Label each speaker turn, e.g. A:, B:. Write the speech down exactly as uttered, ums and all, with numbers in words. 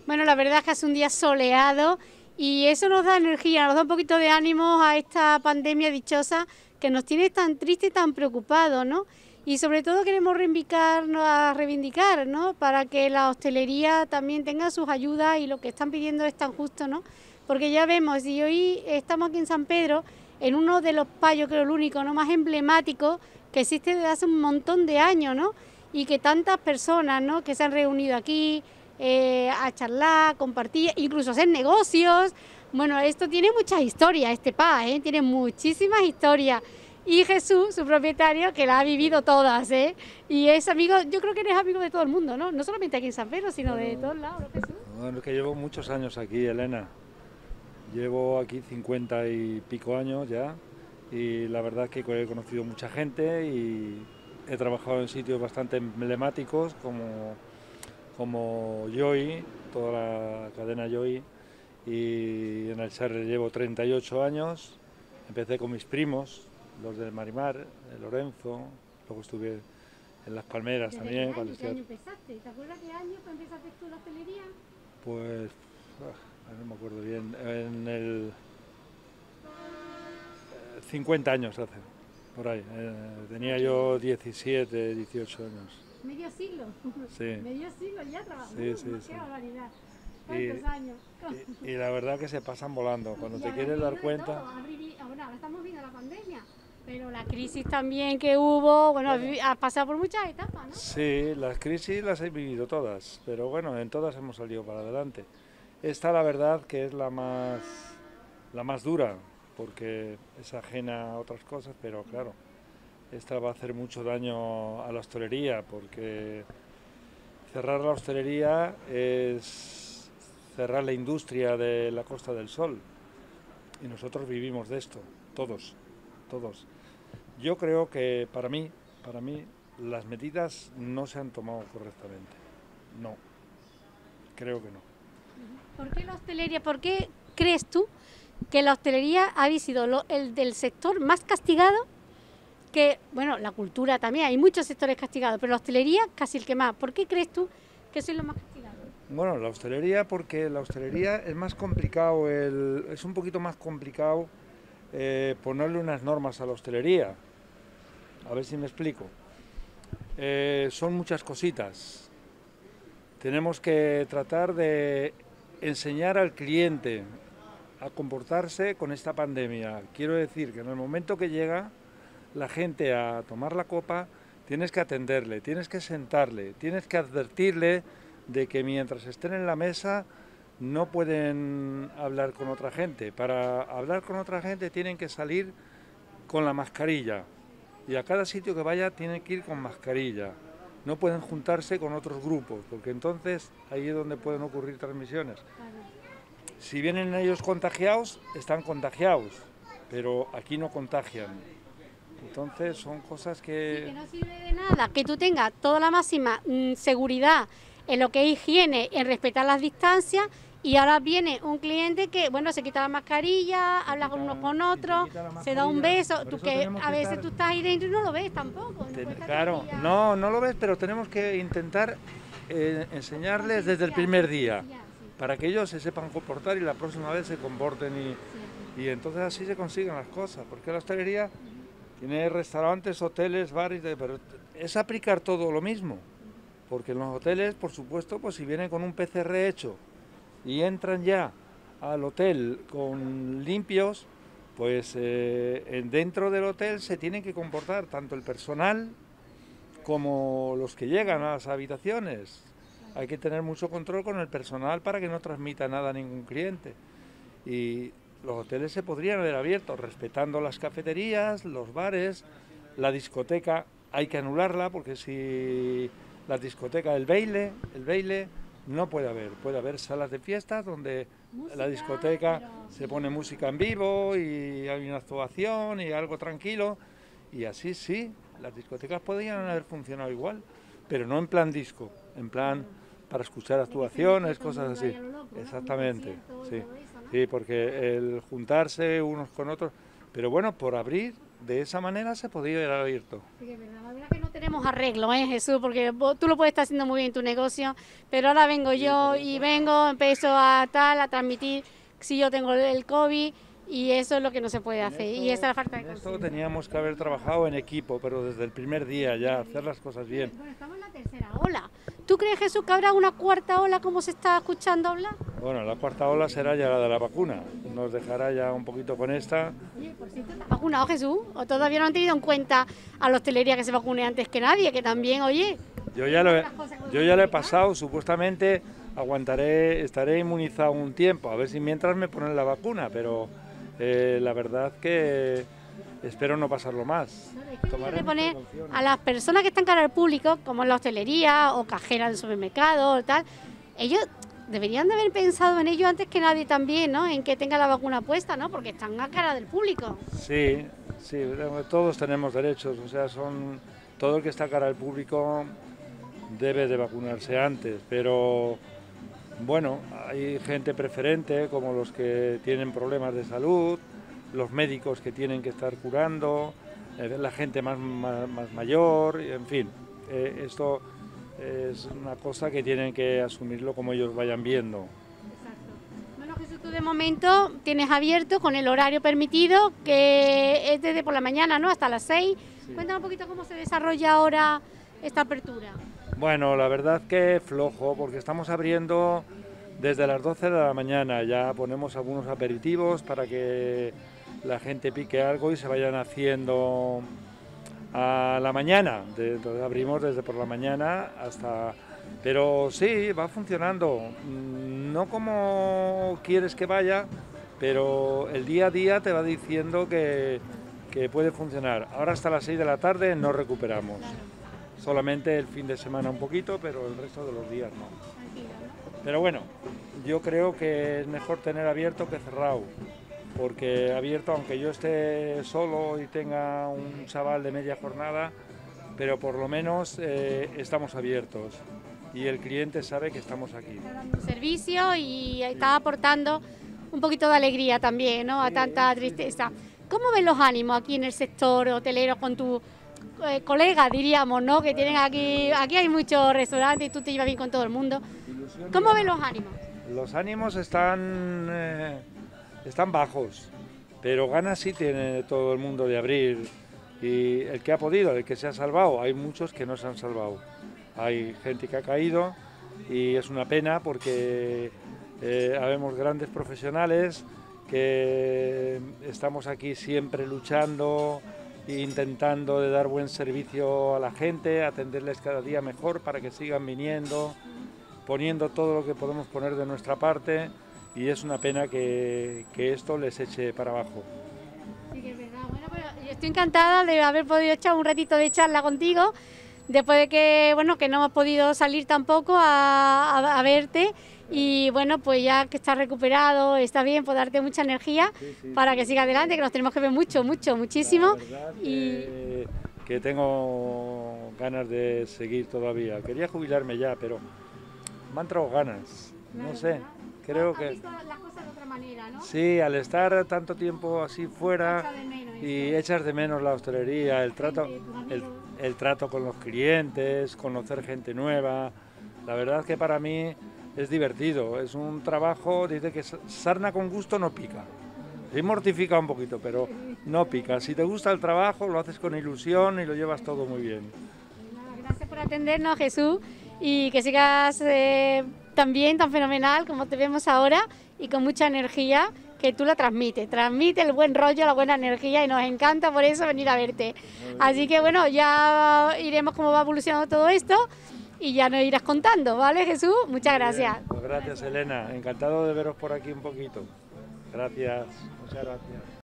A: Bueno, la verdad es que hace un día soleado y eso nos da energía, nos da un poquito de ánimo a esta pandemia dichosa que nos tiene tan triste y tan preocupados, ¿no? Y sobre todo queremos reivindicar, a reivindicar, ¿no? Para que la hostelería también tenga sus ayudas y lo que están pidiendo es tan justo, ¿no? Porque ya vemos, y hoy estamos aquí en San Pedro, en uno de los payos, creo el único, ¿no? Más emblemático que existe desde hace un montón de años, ¿no? Y que tantas personas, ¿no? Que se han reunido aquí, Eh, a charlar, compartir, incluso hacer negocios. Bueno, esto tiene muchas historias, este pa, ¿eh? Tiene muchísimas historias. Y Jesús, su propietario, que la ha vivido todas, ¿eh? Y es amigo, yo creo que eres amigo de todo el mundo, ¿no? No solamente aquí en San Pedro, sino bueno, de todos lados, ¿no, Jesús?
B: Bueno, es que llevo muchos años aquí, Elena. Llevo aquí cincuenta y pico años ya, y la verdad es que he conocido mucha gente y he trabajado en sitios bastante emblemáticos como como Joy, toda la cadena Joy, y en el Serre llevo treinta y ocho años. Empecé con mis primos, los del Marimar, de Lorenzo, luego estuve en Las Palmeras
A: ¿Desde
B: también.
A: qué
B: Cuando
A: año,
B: estuve...
A: qué año empezaste? ¿Te acuerdas qué año empezaste tú la hostelería?
B: Pues, ah, no me acuerdo bien, en el cincuenta años hace, por ahí, eh, tenía yo diecisiete, dieciocho años.
A: Medio siglo.
B: Sí.
A: Medio siglo ya trabajando.
B: Sí, sí,
A: Qué
B: sí.
A: barbaridad.
B: Y,
A: ¿Cuántos años?
B: y, y la verdad que se pasan volando. Cuando
A: Y
B: te
A: habrás
B: quieres dar
A: vivido de
B: cuenta...
A: todo. Habrás vi- Ahora, ahora estamos viendo la pandemia, pero la crisis también que hubo, bueno,
B: Bueno.
A: has pasado por muchas etapas, ¿no?
B: Sí, las crisis las he vivido todas, pero bueno, en todas hemos salido para adelante. Esta, la verdad, que es la más, la más dura, porque es ajena a otras cosas, pero claro, esta va a hacer mucho daño a la hostelería, porque cerrar la hostelería es cerrar la industria de la Costa del Sol, y nosotros vivimos de esto, todos, todos. Yo creo que para mí, para mí, las medidas no se han tomado correctamente. No, creo que no.
A: ¿Por qué la hostelería, por qué crees tú que la hostelería ha sido lo, el del sector más castigado? Que, bueno, la cultura también, hay muchos sectores castigados, pero la hostelería casi el que más. ¿Por qué crees tú que soy lo más castigado?
B: Bueno, la hostelería, porque la hostelería es más complicado, el, es un poquito más complicado eh, ponerle unas normas a la hostelería. A ver si me explico. Eh, son muchas cositas. Tenemos que tratar de enseñar al cliente a comportarse con esta pandemia. Quiero decir que en el momento que llega la gente a tomar la copa, tienes que atenderle, tienes que sentarle, tienes que advertirle de que mientras estén en la mesa no pueden hablar con otra gente. Para hablar con otra gente tienen que salir con la mascarilla, y a cada sitio que vaya tienen que ir con mascarilla. No pueden juntarse con otros grupos, porque entonces ahí es donde pueden ocurrir transmisiones. Si vienen ellos contagiados, están contagiados, pero aquí no contagian. Entonces son cosas que...
A: Sí, que no sirve de nada que tú tengas toda la máxima mmm, seguridad en lo que es higiene, en respetar las distancias, y ahora viene un cliente que, bueno, se quita la mascarilla, habla con unos con otros, se da un beso, tú que a veces estar... tú estás ahí dentro y no lo ves tampoco.
B: Ten, no claro, no, no lo ves, pero tenemos que intentar eh, enseñarles desde el primer día, para que ellos se sepan comportar y la próxima vez se comporten, y, y entonces así se consiguen las cosas, porque la hostelería tiene restaurantes, hoteles, bares, pero es aplicar todo lo mismo, porque en los hoteles, por supuesto, pues si vienen con un P C R hecho y entran ya al hotel con limpios, pues eh, dentro del hotel se tienen que comportar tanto el personal como los que llegan a las habitaciones. Hay que tener mucho control con el personal para que no transmita nada a ningún cliente. Y los hoteles se podrían haber abierto respetando las cafeterías, los bares, la discoteca hay que anularla, porque si la discoteca, el baile, el baile no puede haber, puede haber salas de fiestas donde música, la discoteca pero... se pone música en vivo y hay una actuación y algo tranquilo, y así sí, las discotecas podrían haber funcionado igual, pero no en plan disco, en plan para escuchar actuaciones, cosas así. Exactamente, sí, sí, porque el juntarse unos con otros, pero bueno, por abrir de esa manera se podía haber abierto.
A: Sí, que es verdad, la verdad que no te tenemos arreglo, ¿eh, Jesús? Porque vos- tú lo puedes estar haciendo muy bien en tu negocio, pero ahora vengo yo y vengo, empiezo a tal, a transmitir si yo tengo el COVID y eso es lo que no se puede hacer y esa es la falta de
B: En esto
A: conciencia.
B: teníamos que haber trabajado en equipo, pero desde el primer día ya, hacer las cosas bien.
A: Bueno, estamos en la tercera ola. ¿Tú crees, Jesús, que habrá una cuarta ola como se está escuchando hablar?
B: Bueno, la cuarta ola será ya la de la vacuna. Nos dejará ya un poquito con esta.
A: Oye, por cierto, ¿te has vacunado, Jesús? ¿O todavía no han tenido en cuenta a la hostelería que se vacune antes que nadie? Que también, oye...
B: Yo ya lo he, yo ya lo he pasado, supuestamente aguantaré, estaré inmunizado un tiempo, a ver si mientras me ponen la vacuna, pero eh, la verdad que espero no pasarlo más.
A: No, es que
B: Tomaré
A: de poner
B: mis precauciones.
A: a las personas que están cara al público, como en la hostelería o cajeras de supermercado o tal, ellos deberían de haber pensado en ello antes que nadie también, ¿no? En que tenga la vacuna puesta, ¿no? Porque están a cara del público.
B: Sí, sí, todos tenemos derechos, o sea, son todo el que está cara al público debe de vacunarse antes, pero bueno, hay gente preferente como los que tienen problemas de salud, los médicos que tienen que estar curando, eh, la gente más, más, más mayor, en fin, eh, esto es una cosa que tienen que asumirlo como ellos vayan viendo.
A: Exacto. Bueno, Jesús, tú de momento tienes abierto con el horario permitido, que es desde por la mañana, ¿no? Hasta las seis.
B: Sí.
A: Cuéntame un poquito cómo se desarrolla ahora esta apertura.
B: Bueno, la verdad que flojo, porque estamos abriendo desde las doce de la mañana, ya ponemos algunos aperitivos para que la gente pique algo y se vayan haciendo a la mañana, de- entonces abrimos desde por la mañana hasta... Pero sí, va funcionando, Mm, no como quieres que vaya, pero el día a día te va diciendo que, que puede funcionar. Ahora hasta las seis de la tarde no recuperamos. Solamente el fin de semana un poquito, pero el resto de los días no. Pero bueno, yo creo que es mejor tener abierto que cerrado, porque abierto, aunque yo esté solo y tenga un chaval de media jornada, pero por lo menos eh, estamos abiertos y el cliente sabe que estamos aquí.
A: Está dando un servicio y está aportando un poquito de alegría también, ¿no? A
B: Sí,
A: tanta
B: sí,
A: tristeza. ¿Cómo ven los ánimos aquí en el sector hotelero con tus eh, colegas, diríamos, ¿no? Que tienen aquí, aquí hay muchos restaurantes y tú te llevas bien con todo el mundo. ¿Cómo ven los ánimos?
B: Los ánimos están, eh, están bajos, pero ganas sí tiene todo el mundo de abrir. Y el que ha podido, el que se ha salvado, hay muchos que no se han salvado. Hay gente que ha caído y es una pena porque eh, habemos grandes profesionales que estamos aquí siempre luchando e intentando de dar buen servicio a la gente, atenderles cada día mejor para que sigan viniendo, poniendo todo lo que podemos poner de nuestra parte y es una pena que, que esto les eche para abajo.
A: Sí, que es verdad. Bueno, pues yo estoy encantada de haber podido echar un ratito de charla contigo, después de que, bueno, que no hemos podido salir tampoco a, a- a verte y bueno, pues ya que estás recuperado, está bien, pues darte mucha energía
B: Sí, sí,
A: para que siga adelante, que nos tenemos que ver mucho, mucho, muchísimo.
B: La verdad
A: Y
B: que, que tengo ganas de seguir todavía. Quería jubilarme ya, pero me han entrado ganas. No sé, creo que
A: las cosas de otra manera, ¿no?
B: sí, al estar tanto tiempo así fuera y echas de menos la hostelería, el trato, el, el trato con los clientes, conocer gente nueva. La verdad que para mí es divertido, es un trabajo, dice que sarna con gusto no pica. Sí mortifica un poquito, pero no pica. Si te gusta el trabajo, lo haces con ilusión y lo llevas todo muy bien.
A: Gracias por atendernos, Jesús, y que sigas eh, tan bien, tan fenomenal como te vemos ahora y con mucha energía que tú la transmites. Transmite el buen rollo, la buena energía y nos encanta por eso venir a verte. Así que bueno, ya iremos cómo va evolucionando todo esto y ya nos irás contando, ¿vale, Jesús? Muchas gracias.
B: Bien, pues gracias, Elena. Encantado de veros por aquí un poquito. Gracias, muchas gracias.